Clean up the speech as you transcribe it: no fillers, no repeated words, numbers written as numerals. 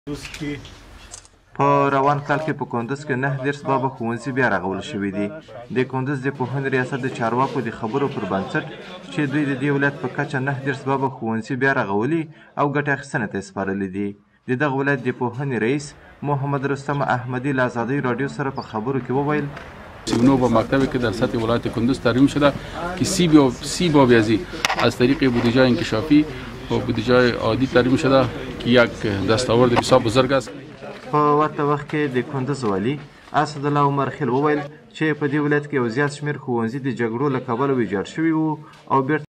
په روان کال کې په کندز کې 9 بابه ښوونځي بیا رغول شوي دي. د کندز د پوهنې ریاست د چارواکو د خبرو پر بنسټ چې دوی د دې ولایت په کچه 9 بابه ښوونځي بیا رغولي او ګټې اخیستنې ته یې سپارلي دي. د دغه ولایت د پوهنې رئیس محمد رستم احمدی له آزادۍ راډیو سره په خبرو کې وویل سیونو با مکتبی که در سطح ولایت کندز ترمیم شده که 30 باب از از طریق بودجه انکشافی و بودجه عادی ترمیم شده که یک دستاورد بسیار بزرگ است. په ورته وخت کې د کندز والي اسدالله عمر خیل وویل چې په دې ولایت کې یو زیات شمېر ښوونځي د جګړو له کبله ویجاړ شوي وو او بیرته